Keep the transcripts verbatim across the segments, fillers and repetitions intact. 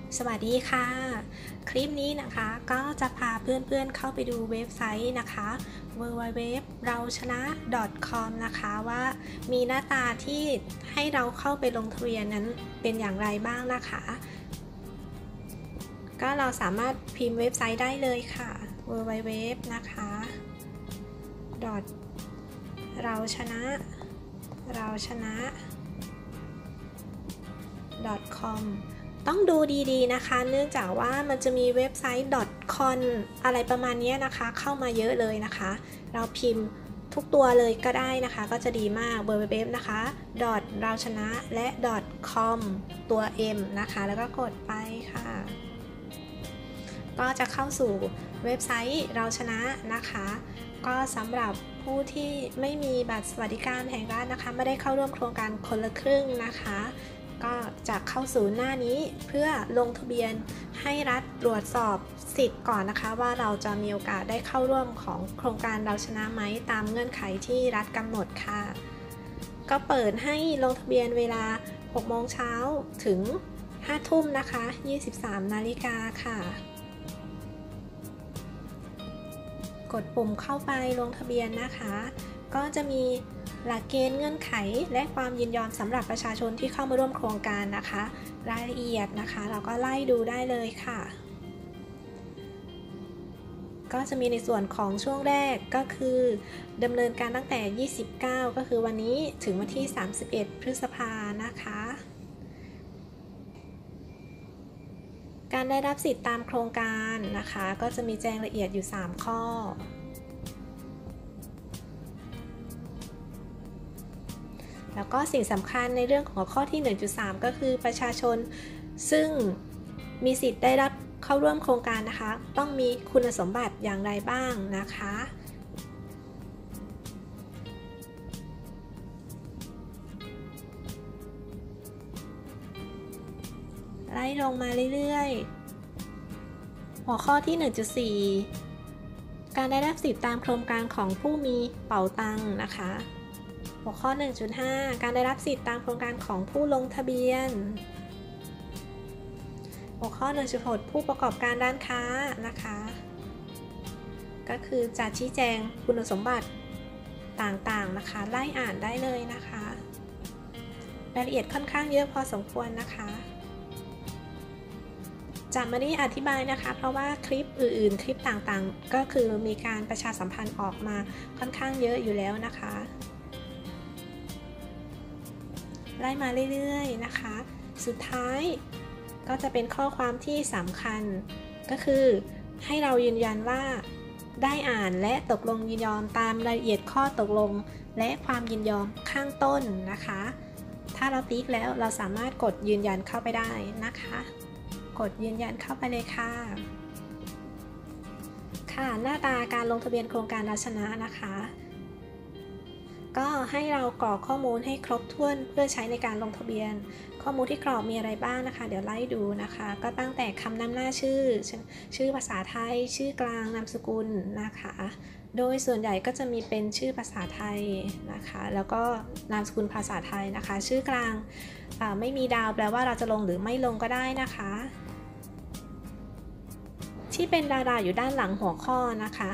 สวัสดีค่ะคลิปนี้นะคะก็จะพาเพื่อนๆเข้าไปดูเว็บไซต์นะคะ ดับเบิลยู ดับเบิลยู ดับเบิลยู ดอท เราชนะ ดอท คอม นะคะว่ามีหน้าตาที่ให้เราเข้าไปลงทะเบียนนั้นเป็นอย่างไรบ้างนะคะก็เราสามารถพิมพ์เว็บไซต์ได้เลยค่ะ ดับเบิลยู ดับเบิลยู ดับเบิลยู นะคะ เราชนะ เราชนะ ดอท คอม ต้องดูดีๆนะคะเนื่องจากว่ามันจะมีเว็บไซต์ .com อะไรประมาณนี้นะคะเข้ามาเยอะเลยนะคะเราพิมพ์ทุกตัวเลยก็ได้นะคะก็จะดีมาก ดับเบิลยู ดับเบิลยู ดับเบิลยู นะคะ เราชนะและ .com ตัว m นะคะแล้วก็กดไปค่ะก็จะเข้าสู่เว็บไซต์เราชนะนะคะก็สำหรับผู้ที่ไม่มีบัตรสวัสดิการแห่งรัฐนะคะไม่ได้เข้าร่วมโครงการคนละครึ่งนะคะก็จะเข้าสู่หน้านี้เพื่อลงทะเบียนให้รัฐตรวจสอบสิทธิ์ก่อนนะคะว่าเราจะมีโอกาสได้เข้าร่วมของโครงการเราชนะไหมตามเงื่อนไขที่รัฐกำหนดค่ะก็เปิดให้ลงทะเบียนเวลาหกโมงเช้าถึงห้าทุ่มนะคะยี่สิบสามนาฬิกาค่ะกดปุ่มเข้าไปลงทะเบียนนะคะก็จะมีหลักเกณฑ์เงื่อนไขและความยินยอมสำหรับประชาชนที่เข้ามาร่วมโครงการนะคะรายละเอียดนะคะเราก็ไล่ดูได้เลยค่ะก็จะมีในส่วนของช่วงแรกก็คือดำเนินการตั้งแต่ยี่สิบเก้าก็คือวันนี้ถึงวันที่สามสิบเอ็ดพฤษภานะคะการได้รับสิทธิ์ตามโครงการนะคะก็จะมีแจ้งละเอียดอยู่สามข้อแล้วก็สิ่งสำคัญในเรื่องของข้อที่ หนึ่งจุดสาม ก็คือประชาชนซึ่งมีสิทธิ์ได้รับเข้าร่วมโครงการนะคะต้องมีคุณสมบัติอย่างไรบ้างนะคะไล่ลงมาเรื่อยๆหัวข้อที่ หนึ่งจุดสี่ การได้รับสิทธิ์ตามโครงการของผู้มีเป๋าตังนะคะหัวข้อ หนึ่งจุดห้า การได้รับสิทธิ์ตามโครงการของผู้ลงทะเบียนหัวข้อ หนึ่งจุดหก ผู้ประกอบการด้านค้านะคะก็คือจะชี้แจงคุณสมบัติต่างๆนะคะไล่อ่านได้เลยนะคะรายละเอียดค่อนข้างเยอะพอสมควรนะคะจะไม่ได้อธิบายนะคะเพราะว่าคลิปอื่นๆคลิปต่างๆก็คือมีการประชาสัมพันธ์ออกมาค่อนข้างเยอะอยู่แล้วนะคะไล่มาเรื่อยๆนะคะสุดท้ายก็จะเป็นข้อความที่สำคัญก็คือให้เรายืนยันว่าได้อ่านและตกลงยินยอมตามรายละเอียดข้อตกลงและความยินยอมข้างต้นนะคะถ้าเราติ๊กแล้วเราสามารถกดยืนยันเข้าไปได้นะคะกดยืนยันเข้าไปเลยค่ะค่ะหน้าตาการลงทะเบียนโครงการเราชนะนะคะก็ให้เรากรอกข้อมูลให้ครบถ้วนเพื่อใช้ในการลงทะเบียนข้อมูลที่กรอกมีอะไรบ้างนะคะเดี๋ยวไล่ดูนะคะก็ตั้งแต่คำนำหน้าชื่อชื่อภาษาไทยชื่อกลางนามสกุลนะคะโดยส่วนใหญ่ก็จะมีเป็นชื่อภาษาไทยนะคะแล้วก็นามสกุลภาษาไทยนะคะชื่อกลางไม่มีดาวแปลว่าเราจะลงหรือไม่ลงก็ได้นะคะที่เป็นดาราอยู่ด้านหลังหัวข้อนะคะ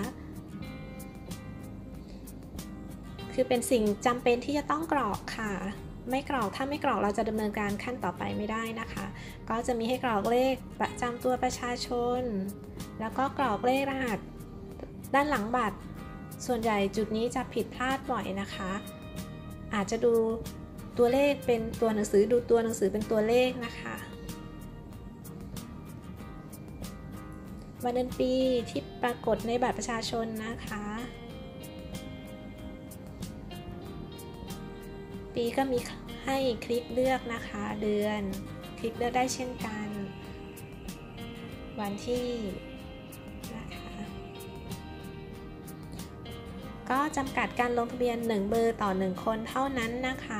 คือเป็นสิ่งจำเป็นที่จะต้องกรอกค่ะไม่กรอกถ้าไม่กรอกเราจะดำเนินการขั้นต่อไปไม่ได้นะคะก็จะมีให้กรอกเลขประจำตัวประชาชนแล้วก็กรอกเลขรหัสด้านหลังบัตรส่วนใหญ่จุดนี้จะผิดพลาดบ่อยนะคะอาจจะดูตัวเลขเป็นตัวหนังสือดูตัวหนังสือเป็นตัวเลขนะคะวันเดือนปีที่ปรากฏในบัตรประชาชนนะคะปีก็มีให้คลิกเลือกนะคะเดือนคลิกเลือกได้เช่นกันวันที่นะคะก็จำกัดการลงทะเบียนหนึ่งเบอร์ต่อหนึ่งคนเท่านั้นนะคะ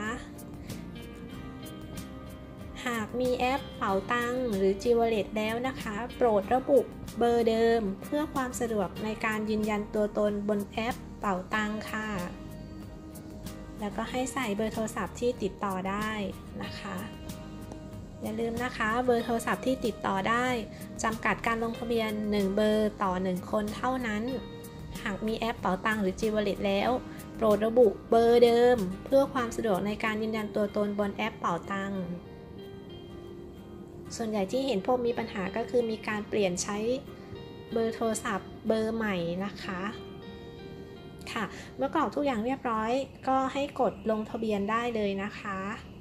หากมีแอปเป๋าตังหรือ จี วอลเล็ต แล้วนะคะโปรดระบุเบอร์เดิมเพื่อความสะดวกในการยืนยันตัวตนบนแอปเป๋าตังค่ะแล้วก็ให้ใส่เบอร์โทรศัพท์ที่ติดต่อได้นะคะอย่าลืมนะคะเบอร์โทรศัพท์ที่ติดต่อได้จำกัดการลงทะเบียนหนึ่งเบอร์ต่อหนึ่งคนเท่านั้นหากมีแอปเป๋าตังหรือ G-Wallet แล้วโปรดระบุเบอร์เดิมเพื่อความสะดวกในการยืนยันตัวตนบนแอปเป๋าตังส่วนใหญ่ที่เห็นพบมีปัญหาก็คือมีการเปลี่ยนใช้เบอร์โทรศัพท์เบอร์ใหม่นะคะค่ะเมื่อกรอกทุกอย่างเรียบร้อยก็ให้กดลงทะเบียนได้เลยนะคะ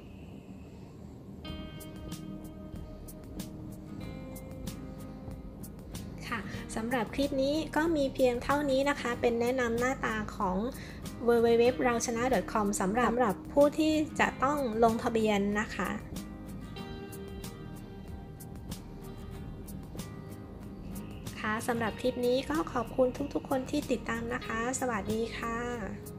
ค่ะสำหรับคลิปนี้ก็มีเพียงเท่านี้นะคะเป็นแนะนำหน้าตาของ ดับเบิลยู ดับเบิลยู ดับเบิลยู ดอท เราชนะ ดอท คอม สำหรับสำหรับผู้ที่จะต้องลงทะเบียนนะคะค่ะสำหรับคลิปนี้ก็ขอบคุณทุกๆคนที่ติดตามนะคะสวัสดีค่ะ